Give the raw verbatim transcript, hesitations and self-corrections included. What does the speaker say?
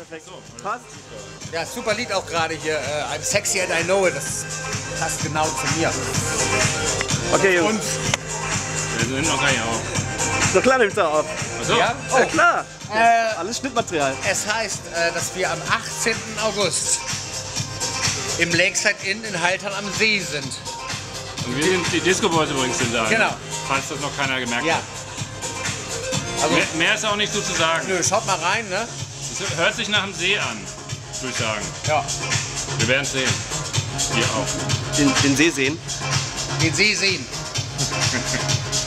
perfekt. Passt. Ja, super Lied auch gerade hier. Äh, I'm sexy and I know it. Das passt genau zu mir. Okay, Jungs. Und wir sind noch gar nicht auf. So klar nimmt er auf. Achso. Ja? Oh. Ja klar. Äh, Alles Schnittmaterial. es heißt, äh, dass wir am achtzehnten August im Lakeside Inn in Haltern am See sind. Und wir sind, die Disco Boys übrigens sind da. Genau. Falls das noch keiner gemerkt Ja. hat. Also, Mehr, mehr ist auch nicht so zu sagen. nö, schaut mal rein, ne? Es hört sich nach dem See an, würde ich sagen. Ja. Wir werden es sehen. Wir auch. Den, den See sehen. Den See sehen.